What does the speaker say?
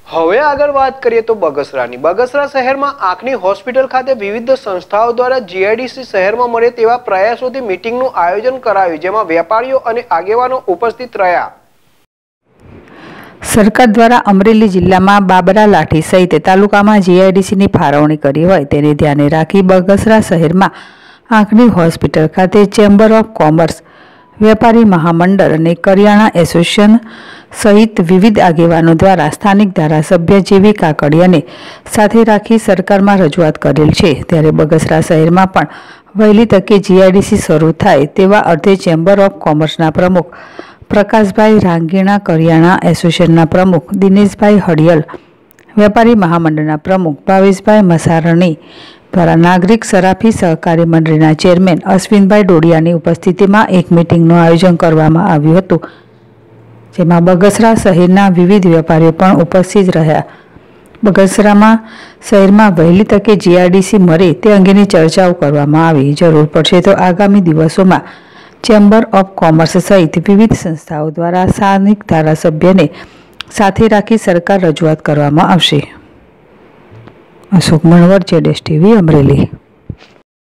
હવે આગળ વાત કરીએ તો બગસરાની શહેરમાં આંખની હોસ્પિટલ ખાતે વિવિધ સંસ્થાઓ દ્વારા જીઆઈડીસી શહેરમાં મળે તેવા પ્રયાસોથી મીટિંગનું આયોજન કરાયું, જેમાં વેપારીઓ અને આગેવાનો ઉપસ્થિત રહ્યા. સરકાર દ્વારા અમરેલી જિલ્લામાં બાબરા લાઠી સહિત તાલુકામાં જીઆઈડીસીની ફાળવણી કરી હોય તેને ધ્યાને રાખી બગસરા શહેરમાં આંખની હોસ્પિટલ ખાતે ચેમ્બર ઓફ કોમર્સ, વેપારી મહામંડળ અને કરિયાણા એસોસિએશન સહિત વિવિધ આગેવાનો દ્વારા સ્થાનિક ધારાસભ્ય જેવી કાકડિયાને સાથે રાખી સરકારમાં રજૂઆત કરેલ છે. ત્યારે બગસરા શહેરમાં પણ વહેલી તકે જીઆઈડીસી શરૂ થાય તેવા અર્થે ચેમ્બર ઓફ કોમર્સના પ્રમુખ પ્રકાશભાઈ રાંગીણા, કરિયાણા એસોસિએશનના પ્રમુખ દિનેશભાઈ હડિયલ, વેપારી મહામંડળના પ્રમુખ ભાવેશભાઈ મસારણી દ્વારા નાગરિક સરાફી સહકારી મંડળના ચેરમેન અશ્વિનભાઈ ડોડિયાની ઉપસ્થિતિમાં એક મીટિંગનું આયોજન કરવામાં આવ્યું હતું, જેમાં બગસરા શહેરના વિવિધ વેપારીઓ પણ ઉપસ્થિત રહ્યા. બગસરામાં શહેરમાં વહેલી તકે જીઆઈડીસી મળે તે અંગેની ચર્ચાઓ કરવામાં આવી. જરૂર પડશે તો આગામી દિવસોમાં ચેમ્બર ઓફ કોમર્સ સહિત વિવિધ સંસ્થાઓ દ્વારા સ્થાનિક ધારાસભ્યને સાથે રાખી સરકાર રજૂઆત કરવામાં આવશે. અશોક મણવર, ZSTV, અમરેલી.